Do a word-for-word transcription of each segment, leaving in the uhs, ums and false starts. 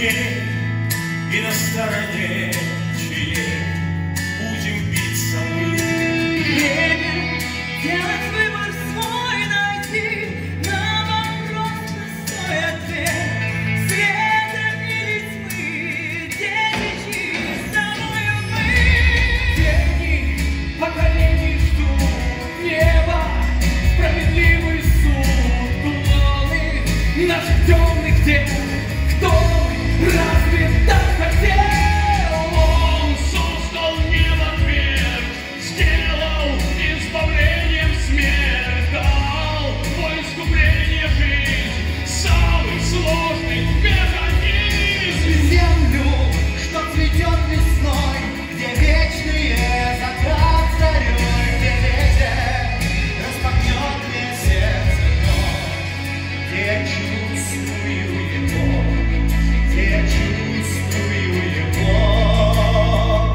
дней, и на стороне чьей будем биться мы. Время делать выбор свой, найти на вопрос простой ответ. Света или тьмы, девичьи с тобою мы. Дети поколений ждут неба, справедливый суд луны наших темных дел. Кто разве так хотел? Он создал небо вверх, сделал избавлением смерть, дал во искупление жизнь, самый сложный механизм. Землю, что цветет весной, где вечные закат зарей, где ветер распахнет мне сердце вновь, где я чувствую его, где я чувствую его.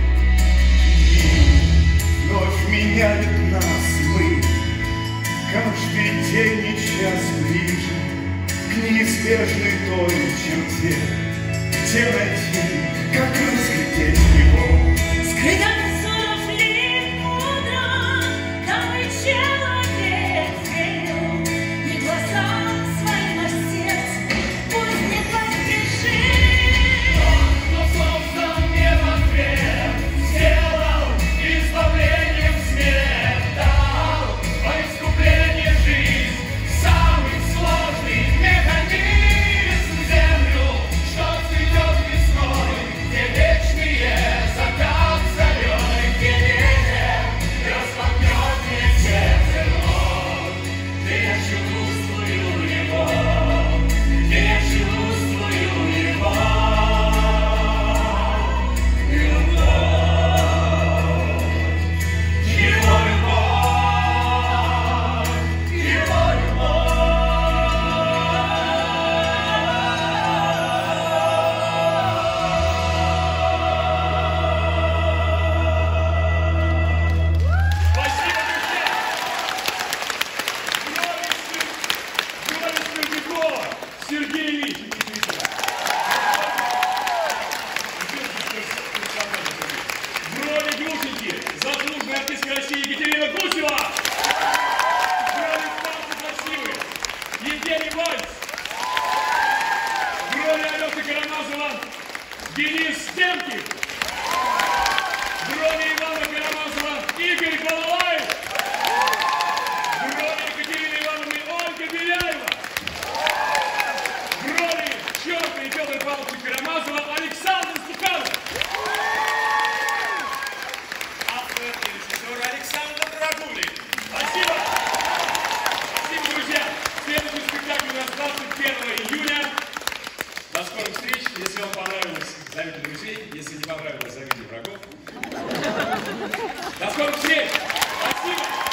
И вновь меняет нас мы, каждый день и час ближе к неизбежной той черте, где найти, как разглядеть его. Скрыто соров лет мудро, дабы человек верил не глазам своим, а сердцу, пусть не поспешит. Он создал небо вверх, сделал избавлением смерть, дал во искупление жизнь, самый сложный механизм. Землю, что цветет весной, где вечные закат зарей, где ветер распахнет мне сердце вновь, где я чувствую его, где я чувствую его. Любовь, его любовь, его любовь. Спасибо, друзья! Георгий Сердюкова, Сергей Ильич. В роли Грушеньки заслуженная артистка России Екатерина Гусева. В роли Стаса Красивый Евгений Вальц. В роли Алёши Карамазова Денис Стемкин. В роли Ивана Карамазова Игорь Балалаев. В роли Екатерины Ивановны Ольга Беляева. В роли Чёрка и Петра Павловича Карамазова Александр Стуканов. Автор и режиссер Александр Рагулин. Спасибо! Спасибо, друзья! Следующий спектакль у нас двадцать первого июня. До скорых встреч. Если вам понравилось, зовите друзей. Если не понравилось, зовите врагов. До скорых встреч! Спасибо!